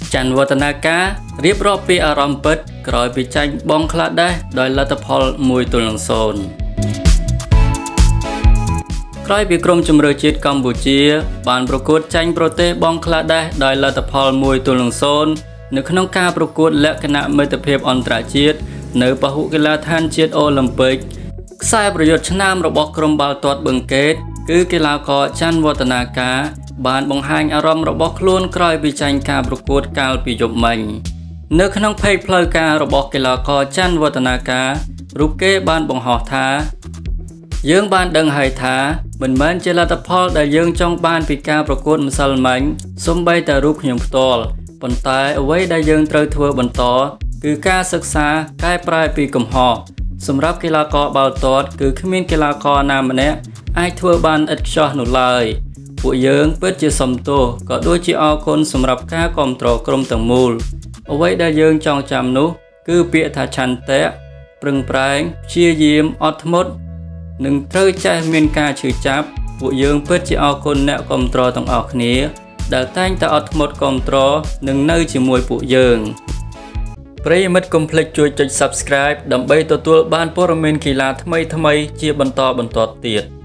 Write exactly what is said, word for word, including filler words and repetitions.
ច័ន្ទវឌ្ឍនាការរៀបរាប់ពីអារម្មណ៍ពិតក្រោយពីចាញ់បង់ក្លាដេសដោយលទ្ធផលមួយទល់នឹងសូន្យក្រោយពីក្រុមជម្រើសជាតិកម្ពុជាបានប្រកួតចាញ់ប្រទេសបង់ក្លាដេសដោយលទ្ធផលមួយទល់នឹងសូន្យនៅក្នុងការប្រកួតលក្ខណៈមិត្តភាពអន្តរជាតិនៅពហុកីឡដ្ឋានជាតិអូឡ িম্প ពិកខ្សែប្រយុទ្ធឆ្នាំរបស់ក្រុមបាល់ទាត់បឹងកេតគឺកីឡាករច័ន្ទវឌ្ឍនាការបានបង្ហាញអារម្មណ៍របស់ខ្លួនក្រោយពីចាញ់ការប្រកួតកាលពីយប់មិញនៅក្នុងเพจផ្លូវការរបស់កីឡាករច័ន្ទវឌ្ឍនាការរូបគេបានបង្ហោះថាយើងបានដឹងហើយថាមិនមែនជាលទ្ធផលដែលយើងចង់បានពីការប្រកួតម្សិលមិញសូម្បីតែរូបខ្ញុំផ្ទាល់ប៉ុន្តែអ្វីដែលយើងត្រូវធ្វើបន្តគឺការសិក្សាកែប្រែពីកំហុសសម្រាប់កីឡាករបាល់ទាត់គឺគ្មានកីឡាករណាម្នាក់អាចធ្វើបានឥតខ្ចោះនោះឡើយពួកយើងពិតជាសំទោសក៏ដូចជាអរគុណសម្រាប់ការគាំទ្រក្រុមទាំងមូលអ្វីដែលយើងចងចាំនោះគឺពាក្យថាឆន្ទៈប្រឹងប្រែងព្យាយាមអត់ធ្មត់និងត្រូវចេះមានការឈឺចាប់ពួកយើងពិតជាអរគុណអ្នកគាំទ្រទាំងអស់គ្នាដែលតែងតែអត់ធ្មត់គាំទ្រនិងនៅជាមួយពួកយើងប្រិយមិត្តកុំភ្លេចជួយចុច Subscribe ដើម្បីទទួលបានព័ត៌មានកីឡាថ្មីៗជាបន្តបន្ទាប់ទៀត